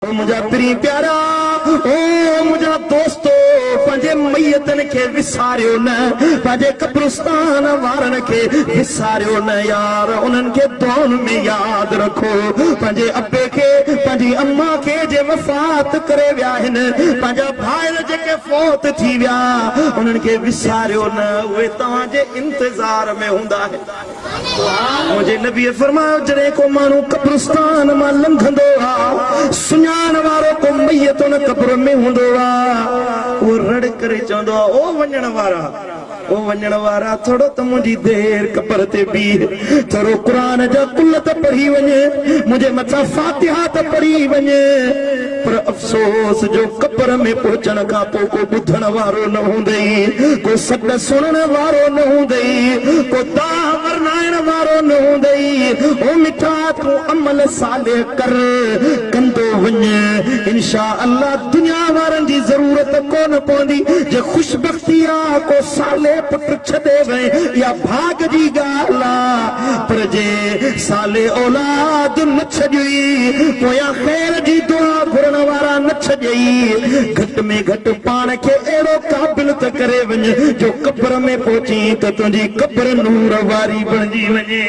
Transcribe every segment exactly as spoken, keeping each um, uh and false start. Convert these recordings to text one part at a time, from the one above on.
मुझा प्री प्यारा ओ मुझा दोस्तो पंजे मैयतन के विसारियो न पंजे कब्रिस्तान वारन के विसारियो न यार उन्हन के दोन में याद रखो पंजे अब्बे के पंजी अम्मा के जे वफात करे विया हिन पंजा भाइर जेके फौत थी विया उन्हन के विसारियो न उहे तव्हां जे इंतजार में हुंदा है। मुझे नबी फरमायो जरे को मानू कब्रिस्तान मां लंघंदो आ सुञाण वारो को मैयत उन कब्र में हुंदो आ वो रड़ करे चवंदो आ ओ वञण वारा ओ वञण वारा थोड़ो त मुंहिंजी देर कब्र ते बीह थोड़ो क़ुरान जा कुल त पढ़ी वञे मुझे मथा फातिहा त पढ़ी वञे पर अफसोस जो कब्र में पहुंचण खां पोइ को ॿुधण वारो न हूंदई को सॾ सुणण वारो न हूंदई को दाह वरनाइण वारो न हूंदई ओ मिठा तूं अमल साले कर कंदो वञ इंशा अल्लाह दुनिया वारनि जी ज़रूरत कोन पवंदी जे खुशबख्ती आ को साले पुट छॾे वए या भाग जी ॻाल्हि आ पर जे साले औलाद न छॾी पोयां ख़ैर जी दुआ घुरण वारा न छॾई घट में घट पान खे अहिड़ो क़ाबिल त करे वञ जो कब्र में पहुची त तुंहिंजी कब्र नूर वारी बणजी वञे।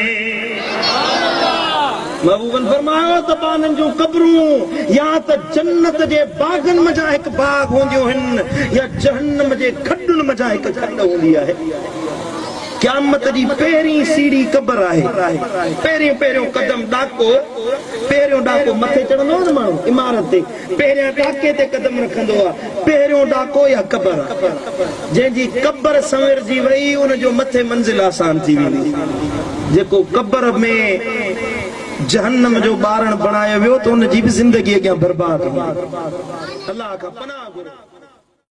महबूबन फरमायो त बानन जो कब्रूं या त जन्नत जे बागन मजा एक बाग होंदियूं आहिनि या जहन्नम जे खड्डुनि मजा हिक खड्ड हूंदी आहे। क़यामत जी पहिरीं सीढ़ी कब्र आहे पहिरियों पहिरियों कदम डाको पहिरियों डाको मथे चढ़ंदो न माण्हू इमारत ते पहिरियों डाके ते कदम रखंदो आहे पहिरियों डाको या कब्र जंहिंजी कब्र संवरजी वई उन जो मथे मंज़िल आसान थी वेंदी। जेको कब्र में जहन्नम जो ॿारण बणायो वियो त उन जी बि ज़िंदगी अॻियां बर्बाद थी। अल्लाह खां पनाह घुर।